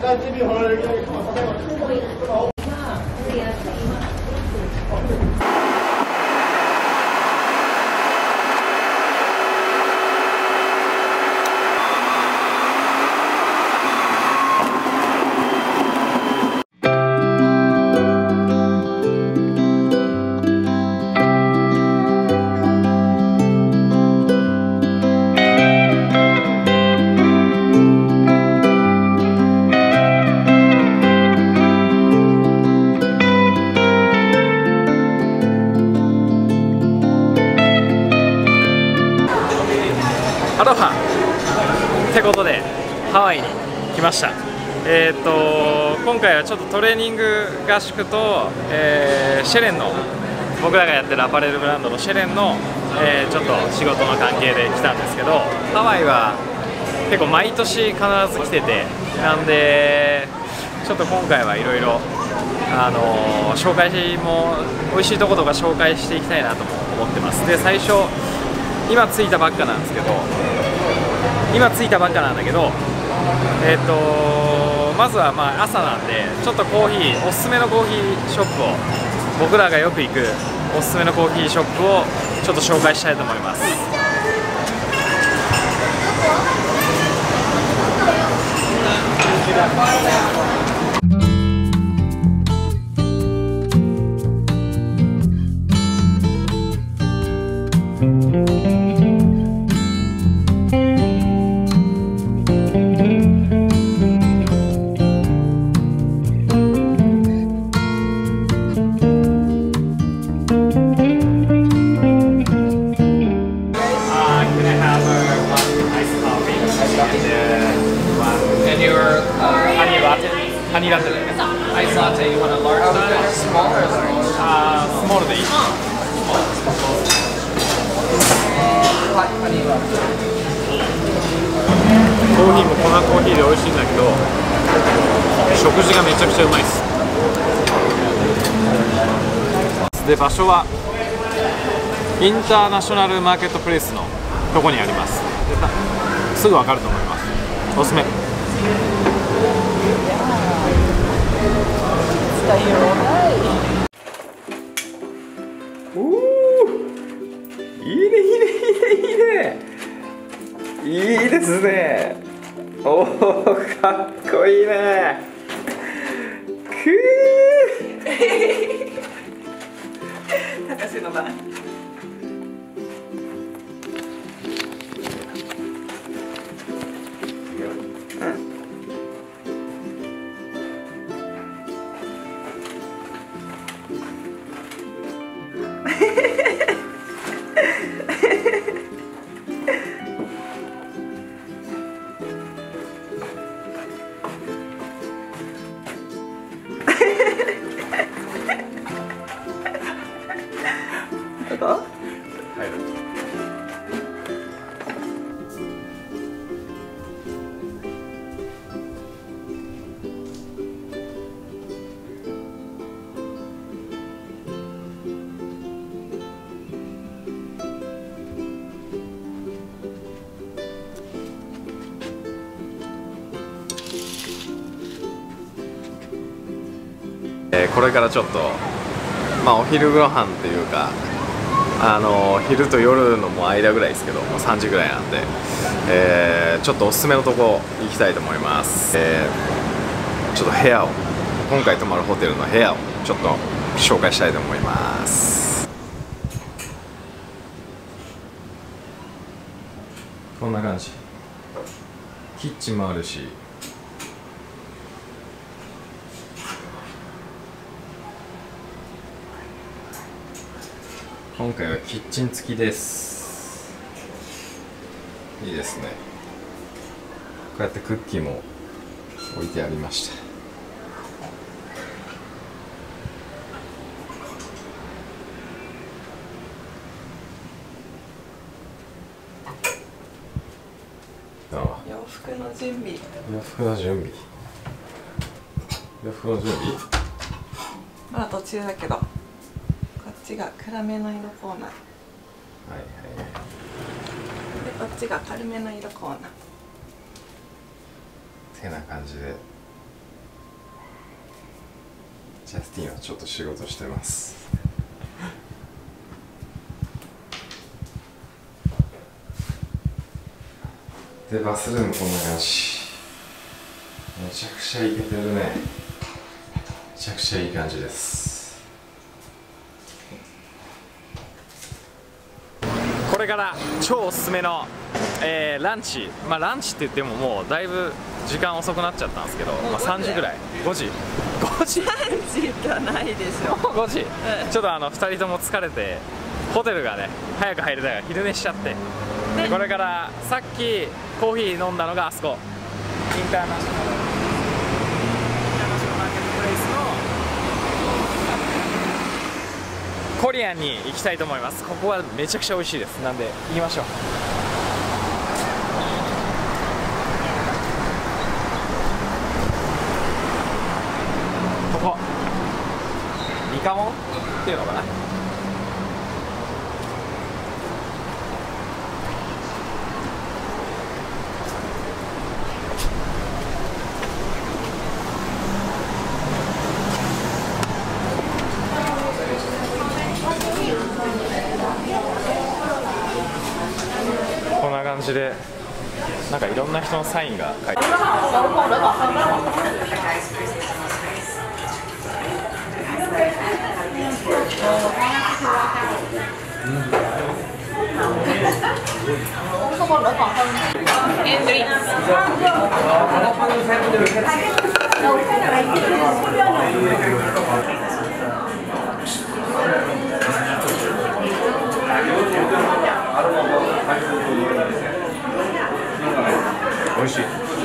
アロハってことでハワイに来ました。今回はちょっとトレーニング合宿と、シェレンの僕らがやってるアパレルブランドのシェレンの、ちょっと仕事の関係で来たんですけど、ハワイは結構毎年必ず来てて、なんでちょっと今回はいろいろ紹介も美味しいとことか紹介していきたいなとも思ってます。で最初今着いたばっかなんだけど、まずはまあ朝なんで、ちょっとコーヒー、おすすめのコーヒーショップを、僕らがよく行くおすすめのコーヒーショップをちょっと紹介したいと思います。ハニーラテです。アイスラテ、you want a large size? Small or large? Small でいい。コーヒーも粉コーヒーで美味しいんだけど、食事がめちゃくちゃうまいです。で、場所はインターナショナルマーケットプレイスのとこにあります。すぐわかると思います。おすすめ。いいねいいねいいねいいねいいですね。おー、かっこいいね。 高瀬の番。 これからちょっと、まあ、お昼ご飯っていうか、昼と夜のもう間ぐらいですけど、もう3時ぐらいなんで、ちょっとおすすめのとこ行きたいと思います。ちょっと部屋を、今回泊まるホテルの部屋をちょっと紹介したいと思います。こんな感じ。キッチンもあるし、今回はキッチン付きです。いいですね。こうやってクッキーも置いてありました。 洋服の準備。まだ途中だけど、こっちが暗めの色コーナー。はいはい。で、こっちが軽めの色コーナー。 てな感じでジャスティンはちょっと仕事してます。でバスルームこんな感じ。めちゃくちゃイケてるね。めちゃくちゃいい感じです。これから超おすすめの、ランチ、ランチって言ってももうだいぶ時間遅くなっちゃったんですけど、3時ぐらい、5時 3時じゃないでしょ。 5時、ちょっと2人とも疲れて、ホテルがね早く入れたから昼寝しちゃって、でこれからさっきコーヒー飲んだのがあそこインターナショナルマーケットプレイスのコリアンに行きたいと思います。ここはめちゃくちゃ美味しいです。なんで行きましょう。ここミカモンっていうのかな。こんな感じでなんかいろんな人のサインが書いてある。美味しい。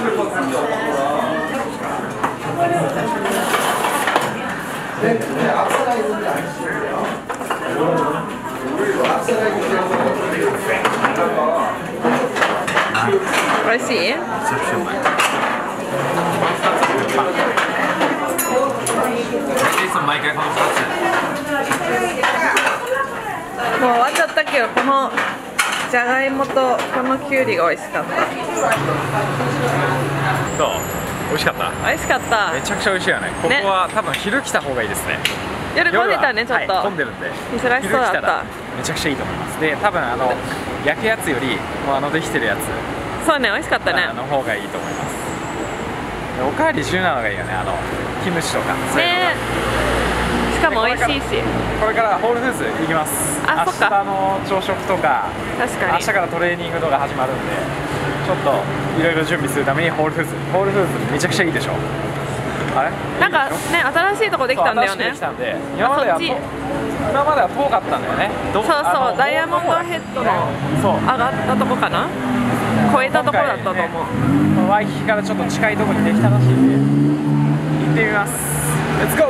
美味しい？ めちゃくちゃうまい。毎回この2つ。 もう終わっちゃったけど、このじゃがいもとこのきゅうりが美味しかった。 どう？美味しかった？ 美味しかった。 めちゃくちゃ美味しいよね。ここは多分昼来た方がいいですね。 夜混んでたね、ちょっと。 はい、混んでるんで。 珍しそうだった。 めちゃくちゃいいと思います。で、多分焼くやつよりもうできてるやつ。 そうね、美味しかったね。 の方がいいと思います。おかわり自由なのがいいよね。キムチとか。 ね。しかも美味しいし。 これからホールフーズ行きます。 あ、そっか。 明日の朝食とか。 確かに。 明日からトレーニングとか始まるんで、ちょっといろいろ準備するためにホールフーズめちゃくちゃいいでしょ。あれ？ なんかね、新しいとこできたんだよね。 今までは遠かったんだよね。 そうそう、ダイヤモンドヘッドの上がったとこかな。超えたところだったと思う。 ワイキキからちょっと近いところにできたらしいんで行ってみます。レッツゴー。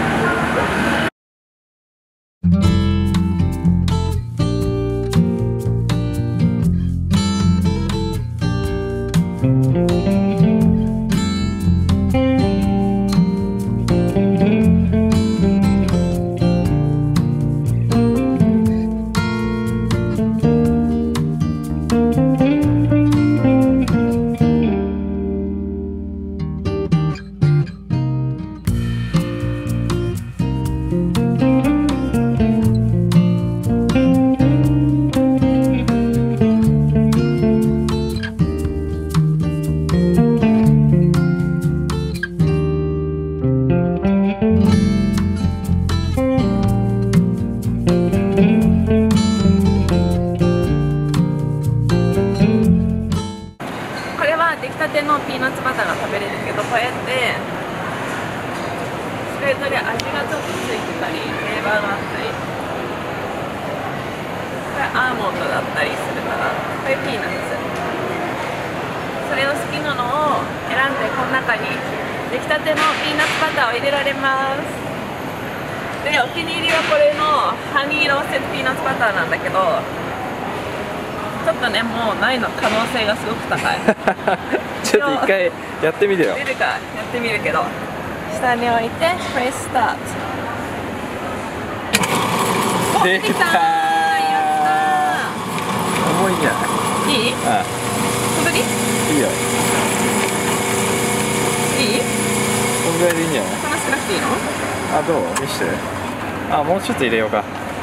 出来たてのピーナッツバターが食べれるけど、こうやってそれぞれ味がちょっとついてたり、フレーバーがあったり、これアーモンドだったりするから、これピーナッツ、それを好きなのを選んで、この中に出来たてのピーナッツバターを入れられます。で、お気に入りはこれのハニーローステッドピーナッツバターなんだけど、ちょっとね、もうないの可能性がすごく高い。 ちょっと一回やってみてよ。 出るかやってみるけど、下に置いてプレススタート。 できたー。やったー。重いんじゃない？ いい？ ああ、 本当に？ いいよ。いい？こんぐらいでいいんじゃない？ こんな少なくていいの？ あ、どう見して。あ、もうちょっと入れようか。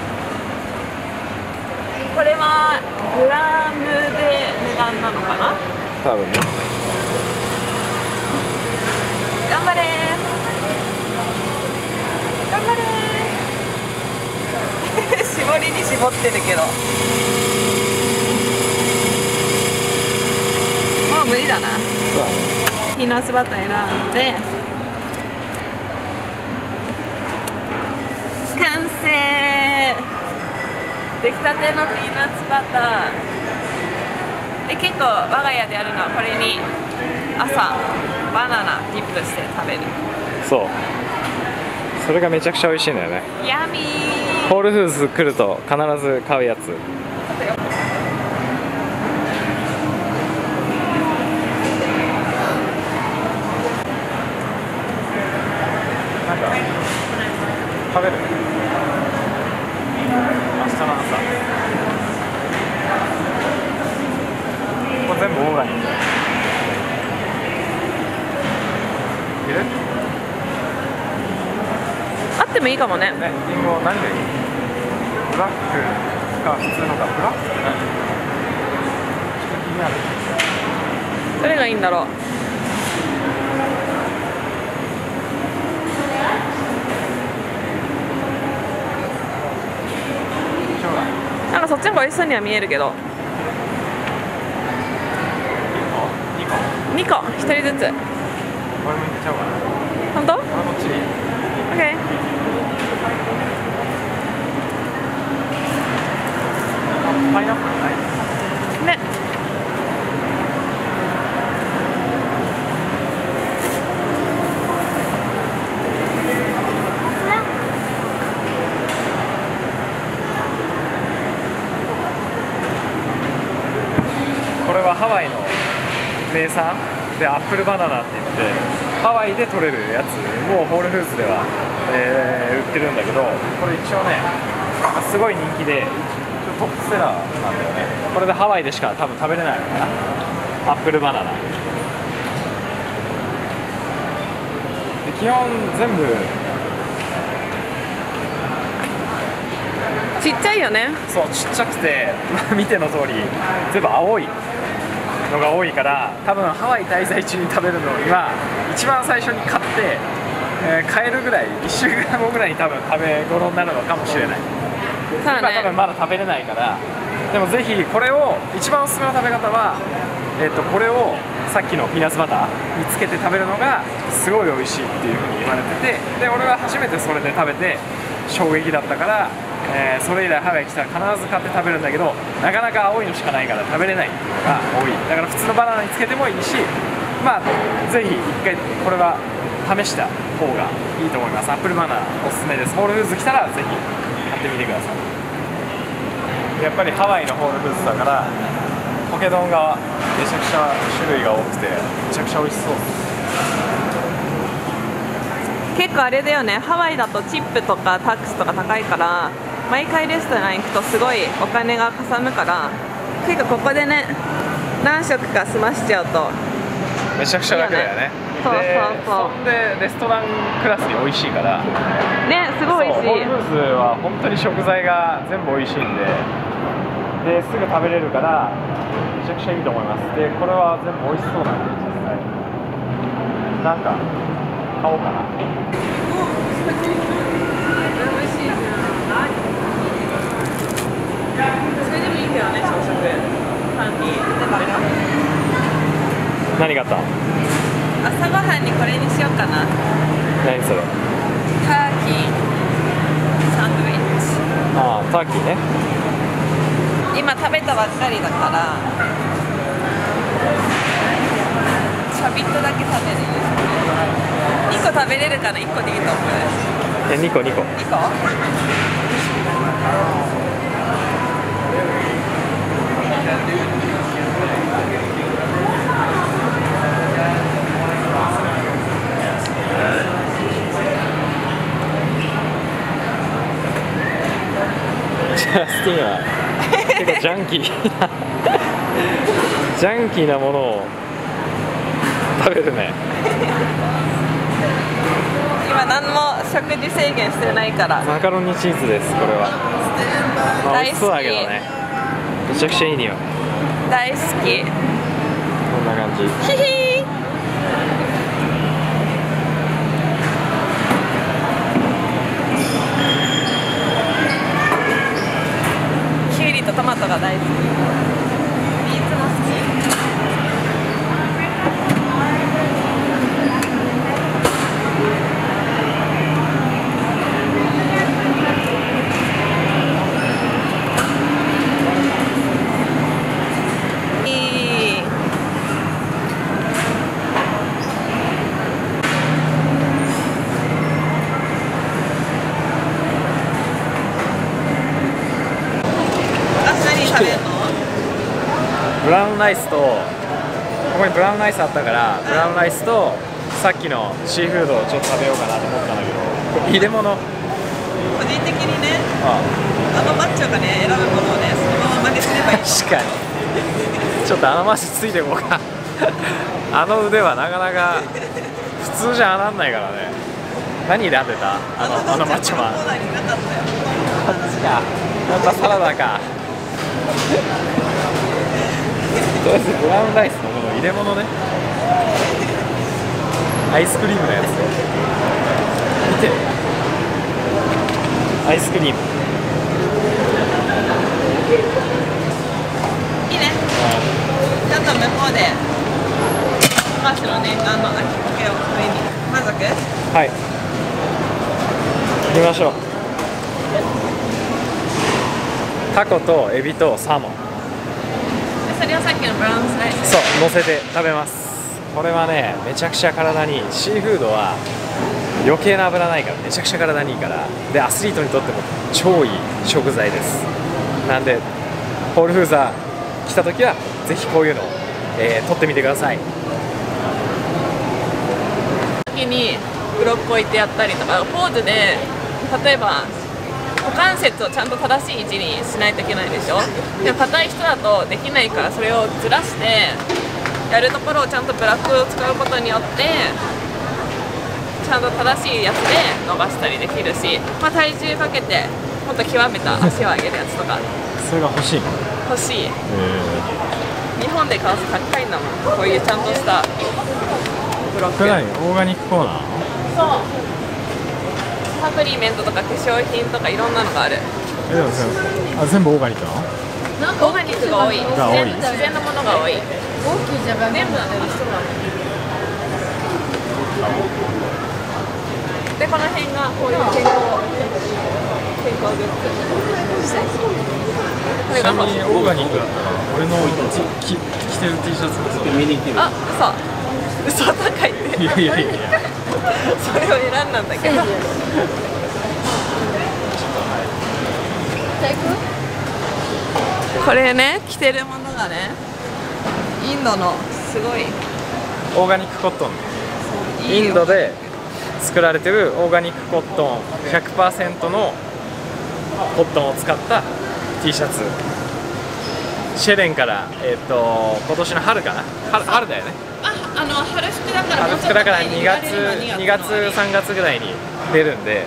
これはグラムで値段なのかな。 多分ね。 頑張れ頑張れ絞りに絞ってるけどもう無理だな。ピーナッツバター選んで完成。出来たてのピーナッツバターで、結構我が家でやるのはこれに朝バナナディップして食べる。 そう、それがめちゃくちゃ美味しいんだよね。 ヤミー。 ホールフーズ来ると必ず買うやつ。なんか食べる？明日の朝。これ全部オーガニック。いる？ あってもいいかもね。 ね、リンゴ何がいい？ブラックか普通のか。ブラックって何？ちょっと気になる。 どれがいいんだろう。なんかそっちの方が美味しそうには見えるけど。2個1人ずつ。 これもいっちゃおうかな。 本当？ これこっちでいい。 オッケー。 パイナップルない？ ね。 これはハワイの名産でアップルバナナって言ってハワイで取れるやつをホールフーズでは、売ってるんだけど、これ一応ねすごい人気でトップセラーなんだよね。これでハワイでしか多分食べれないのかな、アップルバナナで。基本全部ちっちゃいよね。 そうちっちゃくて見ての通り全部青いのが多いから、多分ハワイ滞在中に食べるのには一番最初に買って、買えるぐらい1週間後ぐらいに多分食べ頃になるのかもしれない。 そうだね。 今多分まだ食べれないから。でもぜひこれを一番おすすめの食べ方は、これをさっきのピーナッツバターにつけて食べるのがすごい美味しいっていう風に言われてて、で俺は初めてそれで食べて衝撃だったから、それ以来ハワイ来たら必ず買って食べるんだけど、なかなか青いのしかないから食べれないっていうのが多い。だから普通のバナナにつけてもいいし、まあぜひ一回これは試した方がいいと思います。アップルバナナおすすめです。ホールフーズ来たらぜひ買ってみてください。やっぱりハワイのホールフーズだからポケ丼がめちゃくちゃ種類が多くてめちゃくちゃ美味しそう。 結構あれだよね、ハワイだとチップとかタックスとか高いから毎回レストラン行くとすごいお金がかさむから、結構ここでね何食か済ましちゃうとめちゃくちゃ楽だよね。 そうそうそう。 そんでレストランクラスに美味しいからね、すごい美味しい。 ホールフーズは本当に食材が全部美味しいんですぐ食べれるからめちゃくちゃいいと思います。でこれは全部美味しそうなんで実際なんか買おうかな。 それでもいいけどね、朝食パンに何があった？ 朝ごはんにこれにしようかな。 何それ？ ターキーサンドイッチ。 ああ、ターキーね。 今食べたばっかりだからちょびっとだけ食べれる。2個食べれるから1個でいいと思う。 2個2個。 2個？ ジャスティンは結構ジャンキーなジャンキーなものを食べるね。 今何も食事制限してないから。 マカロニチーズです。これは、まあ、美味しそうだけどね、めちゃくちゃいい匂い。 大好き。 こんな感じ。 ヒヒー。キュウリとトマトが大好き。ビーツも好き。 ブラウンライスと、ここにブラウンライスあったから、ブラウンライスとさっきのシーフードをちょっと食べようかなと思ったんだけど、入れ物、 個人的にね、あのマッチョがね、選ぶものをね、そのまま真似すればいい。 確かにちょっとあのマジついていこうかあの腕はなかなか普通じゃなんないからね。何選んでた？あのマッチョマン。 コーナーになかったよ。 こっちか、やっぱサラダかとりあえずブラウンライスのこの入れ物ね、アイスクリームのやつ見て、アイスクリームいいね。ちょっと向こうでお菓子の念願の秋ポケを食べに満足？ はい、行きましょう。タコとエビとサーモン、 それをさっきのブラウンスライス。 そう乗せて食べます。これはね、めちゃくちゃ体に、シーフードは余計な油ないからめちゃくちゃ体にいいから、でアスリートにとっても超いい食材です。なんでホールフーズ来た時はぜひこういうのを、取ってみてください。 時にブロック置いてやったりとか、ポーズで例えば股関節をちゃんと正しい位置にしないといけないでしょ。でも硬い人だとできないから、それをずらしてやるところをちゃんとブラックを使うことによってちゃんと正しいやつで伸ばしたりできるし、まあ、体重かけてもっと極めた足を上げるやつとかそれが欲しいの？ 欲しい。日本で買うと高いんだもん、こういうちゃんとしたブロック。 これ何？オーガニックコーナー？ そう、サプリメントとか化粧品とかいろんなのがある。 でも全部オーガニックなの？ オーガニックが多い。 が多い。 自然のものが多い。全部なんだよ、で、この辺がこういう健康グッズ。 ちなみにオーガニックだったら俺の着てる T シャツもそう。 あ、嘘高いって。 いやいやいやそれを選んだんだけどこれね、着てるものがね、インドのすごいオーガニックコットン、インドで作られてるオーガニックコットン 100% のコットンを使った T シャツ、シェレンから、今年の春かな、春だよね。 春服だから、 春服だから2月3月ぐらいに出るんで、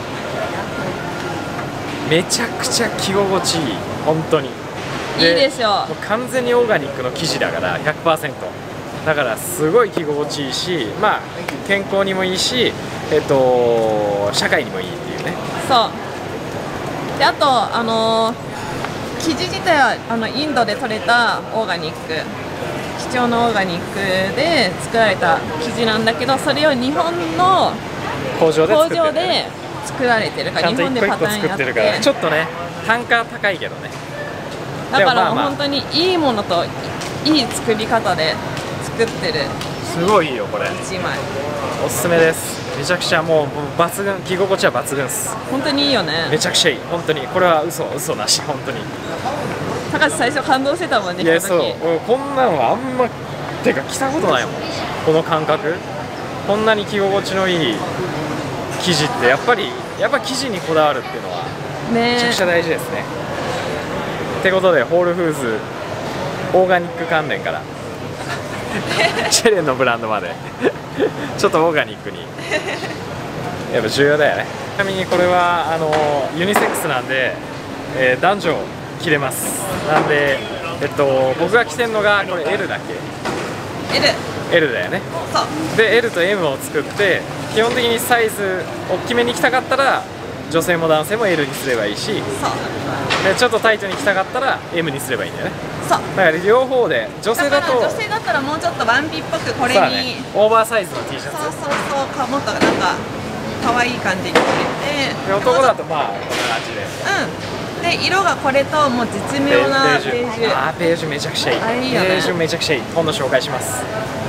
めちゃくちゃ着心地いい、本当にいいでしょう。 もう完全にオーガニックの生地だから 100% だからすごい着心地いいし、まあ健康にもいいし、社会にもいいっていうね。 そうで、あと生地自体はインドで取れたオーガニック、貴重なオーガニックで作られた生地なんだけど、それを日本の工場で作られてるから、 ちゃんと一個一個作ってるから、ちょっとね単価高いけどね。 だから本当にいいものといい作り方で作ってる。 すごいいいよこれ。 1枚おすすめです。めちゃくちゃもう抜群、着心地は抜群です。 本当にいいよね。 めちゃくちゃいい、本当に。これは嘘なし、本当に。 高橋最初感動してたもんね。 いや、そう、こんなのはあんまてか着たことないもん、この感覚。こんなに着心地のいい生地ってやっぱ生地にこだわるっていうのはめちゃくちゃ大事ですね。ってことでホールフーズオーガニック関連からシェレンのブランドまでちょっとオーガニックにやっぱ重要だよね。ちなみにこれはユニセックスなんで、男女着れます。なんで、僕が着てるのがこれ L だっけ？ L だよね。 そうで L と M を作って、基本的にサイズ大きめに着たかったら女性も男性も L にすればいいし、 そうでちょっとタイトに着たかったら M にすればいいんだよね。 そうだから両方で、女性だと女性だったらもうちょっとワンピっぽくこれに、 そうだね、オーバーサイズの T シャツ。 そうもっとなんか可愛い感じに着れて、 で男だとまあこんな感じで、 で色がこれともう絶妙なベージュ。 あーベージュめちゃくちゃいい。 あれいいよねベージュめちゃくちゃいい。今度紹介します。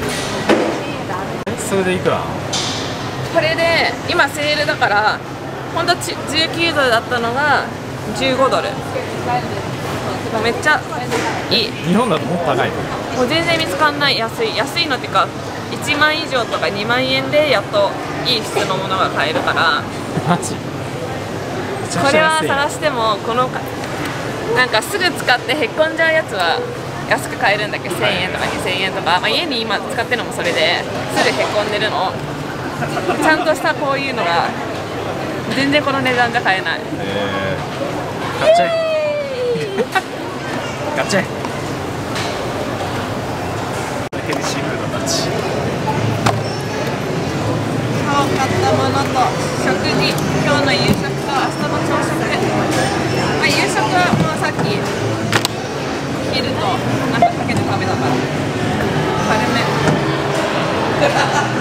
それでいくら？ これで今セールだからほんと19ドルだったのが15ドル。めっちゃいい。 日本だともっと高いの？ もう全然見つかんない。安いのっていうか1万以上とか2万円でやっといい質のものが買えるから。 マジ？ これは探してもなんかすぐ使ってへっこんじゃうやつは安く買えるんだけど、1000円とか2000円とか、まあ、家に今使ってるのもそれですぐへっこんでるの。ちゃんとしたこういうのが全然この値段じゃ買えない。 買っちゃえ買っちゃえ。ヘルシーフードたち。 今日買ったものと食事、今日の夕食と明日の朝食。まあ、夕食はもうさっき昼となんかかけて食べたから軽め。